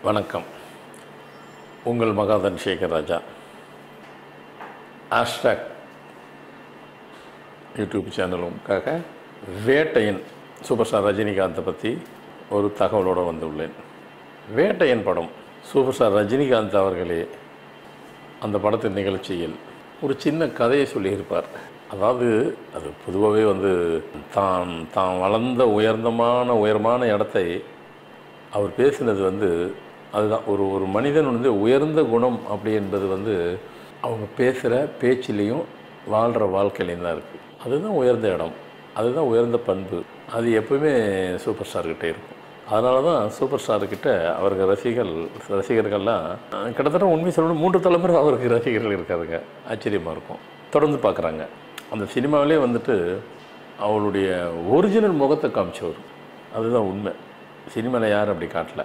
வணக்கம். உங்கள் Mahadhan Sekar Raja. Hashtag YouTube சேனலுக்காக வேட்டையன் சூப்பர் ஸ்டார் ரஜினிகாந்தை பற்றி ஒரு தகவலோடு வந்துள்ளேன். வேட்டையன் படம் சூப்பர் ஸ்டார் ரஜினிகாந்த் அவர்களே அந்த படத்தின் நிகழ்ச்சியில் ஒரு சின்ன கதையை சொல்லியிருப்பார். அதாவது அது பொதுவாகவே தான் வளர்ந்த உயரமான இடத்தை அவர் பேசினது அதுதான் ஒரு மனிதன் உயர்ந்த குணம் அப்படி என்பது அவங்க பேசுகிற பேச்சிலையும் வாழ்கிற வாழ்க்கையிலையும் தான் இருக்குது. அதுதான் உயர்ந்த இடம், அதுதான் உயர்ந்த பண்பு. அது எப்பவுமே சூப்பர் ஸ்டார்கிட்ட இருக்கும். அதனால தான் சூப்பர் ஸ்டார்கிட்ட அவருக்கு ரசிகர்கள்லாம் கிட்டத்தட்ட உண்மை சொல்லணும் 3 தலைமுறை அவருக்கு ரசிகர்கள் இருக்காதுங்க. ஆச்சரியமாக இருக்கும். தொடர்ந்து பார்க்குறாங்க. அந்த சினிமாவிலே அவளுடைய ஒரிஜினல் முகத்தை காமிச்சவர். அதுதான் உண்மை. சினிமாவில் யாரும் அப்படி காட்டல.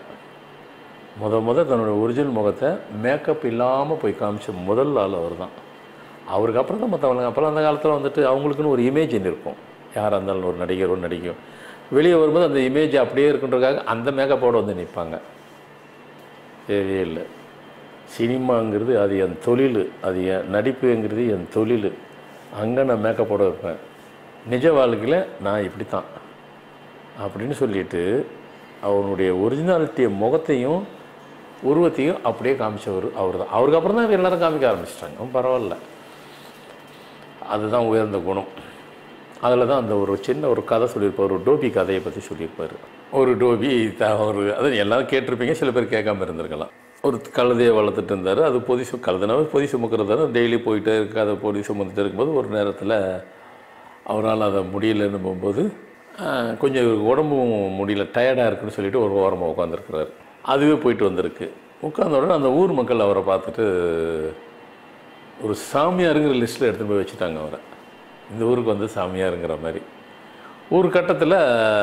தன்னோட ஒரிஜினல் முகத்தை மேக்கப் இல்லாமல் போய் காமிச்ச முதல் ஆள் அவர் தான். அவருக்கு அப்புறம் தான் மற்றவங்க. அப்போல்லாம் அந்த காலத்தில் அவங்களுக்குன்னு ஒரு இமேஜ் இருக்கும். யாராக இருந்தாலும் ஒரு நடிகை வெளியே வரும்போது அந்த இமேஜ் அப்படியே இருக்குன்றதுக்காக அந்த மேக்கப்போடு நிற்பாங்க. தேவையே இல்லை. சினிமாங்கிறது அது என் தொழில், அது என் நடிப்புங்கிறது என் தொழில். அங்கே நான் மேக்கப்போடு இருப்பேன். நிஜ வாழ்க்கையில் நான் இப்படி தான் அப்படின்னு சொல்லிட்டு அவனுடைய ஒரிஜினாலிட்டியை முகத்தையும் உருவத்தையும் அப்படியே காமிச்சவர் அவர் தான். அவருக்கு அப்புறம் தான் எல்லோரும் காமிக்க ஆரம்பிச்சிட்டாங்க. பரவாயில்ல, அதுதான் உயர்ந்த குணம். அதில் தான் அந்த ஒரு சின்ன கதை சொல்லியிருப்பார். ஒரு டோபி கதையை பற்றி சொல்லியிருப்பார். ஒரு டோபி அது எல்லோரும் கேட்டிருப்பீங்க, சில பேர் கேட்காம இருந்திருக்கலாம். ஒரு கழுதையை வளர்த்துட்டு இருந்தார். அது கழுதைனாவே பொதி சுமக்கிறது. டெய்லி போயிட்டே இருக்கு. அதை பொதி சுமந்துட்டு இருக்கும்போது ஒரு நேரத்தில் அவரால் அதை முடியலன்னு போகும்போது கொஞ்சம் உடம்பும் முடியல, டயர்டாக இருக்குன்னு சொல்லிவிட்டு ஒரு ஓரமாக உட்காந்துருக்குறாரு. அதுவே போயிட்டு வந்திருக்கு. உட்காந்த உடனே அந்த ஊர் மக்கள் அவரை பார்த்துட்டு ஒரு சாமியாருங்கிற லிஸ்ட்டில் எடுத்துகிட்டு போய் வச்சுட்டாங்க அவரை. இந்த ஊருக்கு சாமியாருங்கிற மாதிரி. ஒரு கட்டத்தில்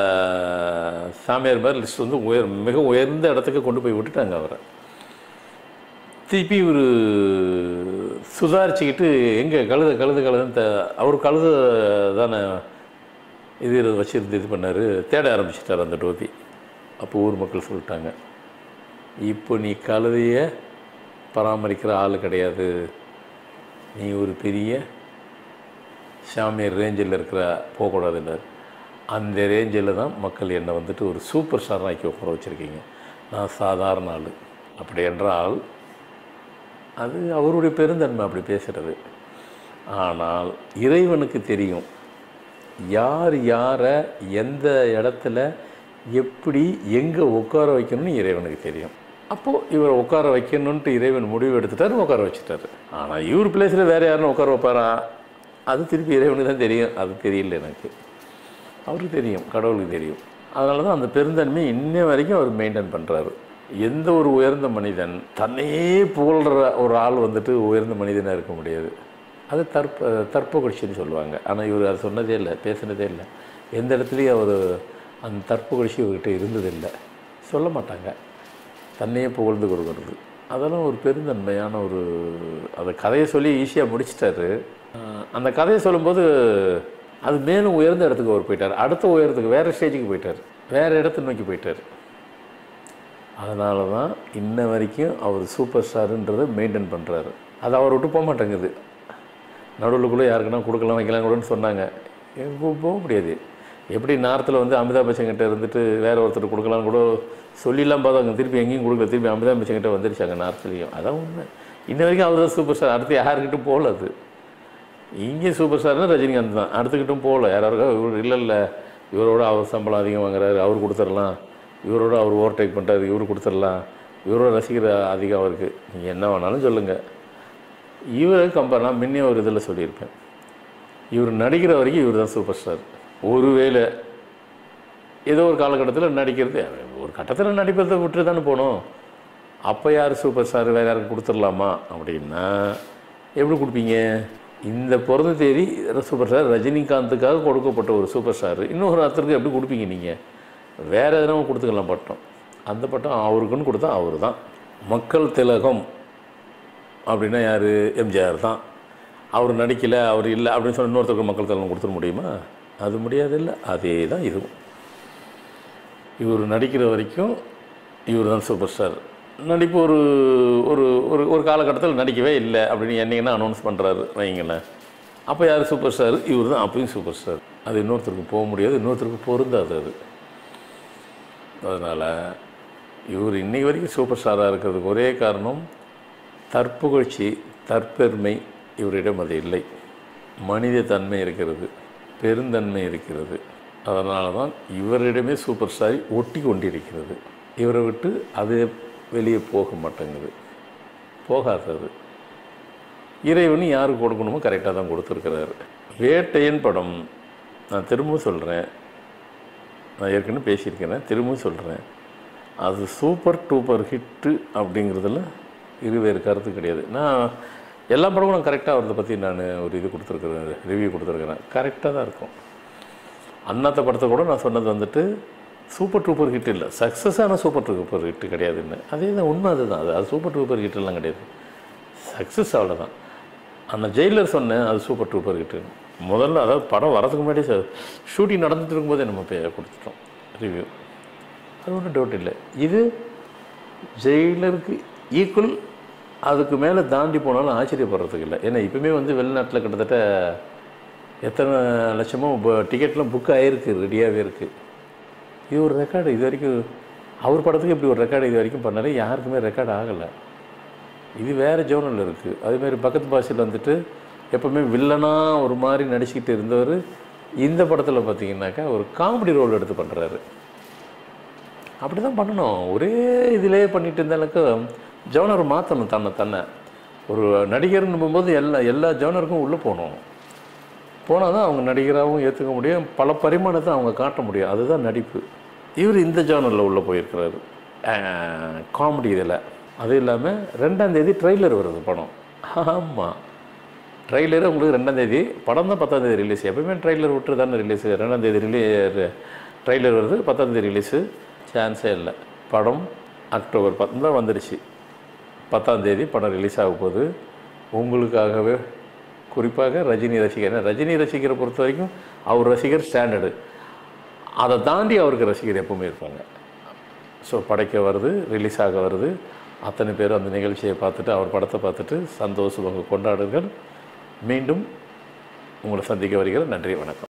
சாமியார் மாதிரி லிஸ்ட் மிக உயர்ந்த இடத்துக்கு கொண்டு போய் விட்டுட்டாங்க அவரை. திருப்பி ஒரு சுதாரிச்சுக்கிட்டு எங்கே கழுதுன்னு அவர் கழுதை தானே இது வச்சுருந்து இது பண்ணார், தேட ஆரம்பிச்சிட்டார் அந்த டோபி. அப்போ ஊர் மக்கள் சொல்லிட்டாங்க, இப்போ நீ கழுதையை பராமரிக்கிற ஆள் கிடையாது, நீ ஒரு பெரிய சாமியார் ரேஞ்சில் இருக்கிற போகக்கூடாதுன்றார். அந்த ரேஞ்சில் தான் மக்கள் என்னை ஒரு சூப்பர் ஸ்டார் ஆக்கி உட்கார வச்சுருக்கீங்க. நான் சாதாரண ஆள். அப்படி என்றால் அது அவருடைய பெருந்தன்மை அப்படி பேசுகிறது. ஆனால் இறைவனுக்கு தெரியும் யாரை எந்த இடத்துல எப்படி எங்கே உட்கார வைக்கணும்னு இறைவனுக்கு தெரியும். அப்போது இவரை உட்கார வைக்கணுன்ட்டு இறைவன் முடிவு எடுத்துட்டார், உட்கார வச்சுட்டார். ஆனால் இவர் பிளேஸில் வேறு யாருன்னு உட்கார வைப்பாரா, அது திருப்பி இறைவனுக்கு தான் தெரியும். அது தெரியல எனக்கு, அவருக்கு தெரியும், கடவுளுக்கு தெரியும். அதனால தான் அந்த பெருந்தன்மை இன்ன வரைக்கும் அவர் மெயின்டைன் பண்ணுறாரு. எந்த ஒரு உயர்ந்த மனிதன் தன்னையே புகழ்கிற ஒரு ஆள் உயர்ந்த மனிதனாக இருக்க முடியாது. அது தற்புகழ்ச்சின்னு சொல்லுவாங்க. ஆனால் இவர் அது சொன்னதே இல்லை, பேசுனதே இல்லை. எந்த இடத்துலையும் அவர் அந்த தற்புகழ்ச்சி இவர்கிட்ட இருந்ததில்லை. சொல்ல மாட்டாங்க. தன்னையே புகழ்ந்து கொடுக்கறது அதெல்லாம் ஒரு பெருந்தன்மையான அந்த கதையை சொல்லி ஈஸியாக முடிச்சிட்டாரு. அந்த கதையை சொல்லும்போது அது மேலும் உயர்ந்த இடத்துக்கு அவர் போயிட்டார். அடுத்த உயரத்துக்கு வேறு ஸ்டேஜுக்கு போயிட்டார், வேறு இடத்தை நோக்கி போயிட்டார். அதனால தான் இன்ன வரைக்கும் அவர் சூப்பர் ஸ்டாருன்றதை மெயின்டைன் பண்ணுறாரு. அது அவர் விட்டு போக மாட்டேங்குது. நடுவுக்குள்ளே யாருக்குன்னா கொடுக்கலாம் வைக்கலாம் கூடன்னு சொன்னாங்க. போக முடியாது. எப்படி நார்த்தில் அமிதாப் பச்சன்கிட்ட இருந்துட்டு வேறு ஒருத்தர் கொடுக்கலான்னு கூட சொல்லிலாம் பார்த்தாங்க. திருப்பி எங்கேயும் கொடுக்கல, திருப்பி அமிதாப் பச்சன்கிட்ட வந்துருச்சாங்க நார்த்துலேயும். அதான் உண்மை. இன்ன வரைக்கும் அவர் தான் சூப்பர் ஸ்டார். அடுத்து யாருக்கிட்டும் போகல. அது இங்கே சூப்பர் ஸ்டார்னால் ரஜினிகாந்த் தான். அடுத்துக்கிட்டும் போகல. யாராருக்கா இவர் இல்லை இவரோட அவர் சம்பளம் அதிகம் வாங்குறாரு, அவர் கொடுத்துடலாம், இவரோட அவர் ஓவர்டேக் பண்ணுறாரு, இவர் கொடுத்துடலாம், இவரோட ரசிகர் அதிகம் அவருக்கு. நீங்கள் என்ன வேணாலும் சொல்லுங்கள். இவரை கம்பேர் நான் முன்னே ஒரு இதில் சொல்லியிருப்பேன். இவர் நடிக்கிற வரைக்கும் இவர் தான் சூப்பர் ஸ்டார். ஒருவேளை ஏதோ ஒரு காலகட்டத்தில் நடிக்கிறது, ஒரு கட்டத்தில் நடிப்பதை விட்டு தானே போகணும். அப்போ யார் சூப்பர் ஸ்டார் வேறு யாருக்கு கொடுத்துடலாமா அப்படின்னா எப்படி கொடுப்பீங்க? இந்த பிறந்த தேதி சூப்பர் ஸ்டார் ரஜினிகாந்துக்காக கொடுக்கப்பட்ட ஒரு சூப்பர் ஸ்டார் இன்னொரு அத்தருக்கு எப்படி கொடுப்பீங்க? நீங்கள் வேறு எதனா கொடுத்துக்கலாம் பட்டம். அந்த பட்டம் அவருக்குன்னு கொடுத்தா அவர் தான் மக்கள் திலகம். அப்படின்னா யார்? எம்ஜிஆர் தான். அவர் நடிக்கலை, அவர் இல்லை அப்படின்னு சொல்லி இன்னொருத்தருக்கு மக்கள் திலகம் கொடுத்துட முடியுமா? அது முடியாதில்லை. அதே தான் இதுவும். இவர் நடிக்கிற வரைக்கும் இவர் தான் சூப்பர் ஸ்டார். நடிப்பு ஒரு ஒரு ஒரு ஒரு காலகட்டத்தில் நடிக்கவே இல்லை அப்படின்னு என்னைக்குன்னா அனௌன்ஸ் பண்ணுறாரு வைங்களேன். அப்போ யார் சூப்பர் ஸ்டார்? இவர் தான் அப்பயும் சூப்பர் ஸ்டார். அது இன்னொருத்தருக்கு போக முடியாது, இன்னொருத்தருக்கு பொருந்தாது அது. அதனால் இவர் இன்றைக்கி வரைக்கும் சூப்பர் ஸ்டாராக இருக்கிறதுக்கு ஒரே காரணம் தற்புகழ்ச்சி, தற்பெருமை இவரிடம் அது இல்லை. மனித தன்மை இருக்கிறது, பெருந்தன்மை இருக்கிறது. அதனால தான் இவரிடமே சூப்பர் ஸ்டார் ஒட்டி கொண்டிருக்கிறது. இவரை விட்டு அது வெளியே போக மாட்டேங்குது, போகாதது. இறைவன் யாருக்கு கொடுக்கணுமோ கரெக்டாக தான் கொடுத்துருக்கிறாரு. வேட்டையன் படம் நான் திரும்பவும் சொல்கிறேன், நான் ஏற்கனவே பேசியிருக்கிறேன், திரும்பவும் சொல்கிறேன், அது சூப்பர் டூப்பர் ஹிட்டு அப்படிங்கிறதுல இருவேறு கருத்து கிடையாது. நான் எல்லா படமும் நான் கரெக்டாக வரதை பற்றி நான் ஒரு இது கொடுத்துருக்குறேன், ரிவ்யூ கொடுத்துருக்குறேன். கரெக்டாக தான் இருக்கும். அண்ணாத்த படத்தை கூட நான் சொன்னது வந்துட்டு சூப்பர் டூப்பர் ஹிட் இல்லை, சக்ஸஸான சூப்பர் டூப்பர் ஹிட்டு கிடையாதுன்னு. அதே தான் உண்மை, அதுதான். அது சூப்பர் டூப்பர் ஹிட்டெல்லாம் கிடையாது, சக்ஸஸ் அவ்வளோதான். அந்த ஜெயிலர் சொன்னேன் அது சூப்பர் டூப்பர் ஹிட்டுன்னு. முதல்ல அதாவது படம் வரதுக்கு முன்னாடி ஷூட்டிங் நடந்துட்டு இருக்கும்போதே நம்ம கொடுத்துட்டோம் ரிவ்யூ. அது ஒன்றும் டவுட் இல்லை. இது ஜெயிலருக்கு ஈக்குவல், அதுக்கு மேலே தாண்டி போனாலும் ஆச்சரியப்படுறதுக்கு இல்லை. ஏன்னா இப்போவுமே வெளிநாட்டில் கிட்டத்தட்ட எத்தனை லட்சமோ டிக்கெட்லாம் புக் ஆகிருக்கு, ரெடியாகவே இருக்குது. இது ஒரு ரெக்கார்டு. இது வரைக்கும் அவர் படத்துக்கு இப்படி ஒரு ரெக்கார்டு இது வரைக்கும் பண்ணாலே யாருக்குமே ரெக்கார்டு ஆகலை. இது வேறு ஜோனல் இருக்குது. அதேமாதிரி பக்கத்து பாஷையில் எப்போவுமே வில்லனாக ஒரு மாதிரி நடிச்சுக்கிட்டு இருந்தவர் இந்த படத்தில் பார்த்திங்கனாக்கா ஒரு காமெடி ரோல் எடுத்து பண்ணுறாரு. அப்படி தான் பண்ணணும். ஒரே இதிலே பண்ணிட்டு இருந்தாலுக்கு ஜோனர் மாற்றணும் தன்னை. ஒரு நடிகர்னு போகும்போது எல்லா ஜோனருக்கும் உள்ளே போனால் தான் அவங்க நடிகராகவும் ஏற்றுக்க முடியும், பல பரிமாணத்தை அவங்க காட்ட முடியும். அதுதான் நடிப்பு. இவர் இந்த ஜோனரில் உள்ளே போயிருக்கிறாரு காமெடி இதில். அது இல்லாமல் 2ஆம் தேதி ட்ரெய்லர் வருது படம். ஆமாம், ட்ரெய்லரு உங்களுக்கு 2ஆம் தேதி, படம் தான் 10ஆம் தேதி ரிலீஸ். எப்போயுமே ட்ரெய்லர் விட்டு தானே ரிலீஸு. 2ஆம் தேதி ட்ரெய்லர் வருது, 10ஆம் தேதி ரிலீஸு. சான்ஸே இல்லை. படம் அக்டோபர் 10 தான் வந்துடுச்சு. 10ஆம் தேதி படம் ரிலீஸ் ஆக போகுது. உங்களுக்காகவே, குறிப்பாக ரஜினி ரசிகர். ரஜினி ரசிகரை பொறுத்த வரைக்கும் அவர் ரசிகர் ஸ்டாண்டர்டு, அதை தாண்டி அவருக்கு ரசிகர் எப்பவுமே இருப்பாங்க. ஸோ படைக்க வருது, ரிலீஸ் ஆக வருது. அத்தனை பேரும் அந்த நிகழ்ச்சியை பார்த்துட்டு, அவர் படத்தை பார்த்துட்டு சந்தோஷமாக கொண்டாடுங்கள். மீண்டும் உங்களை சந்திக்க வருகிறேன். நன்றி, வணக்கம்.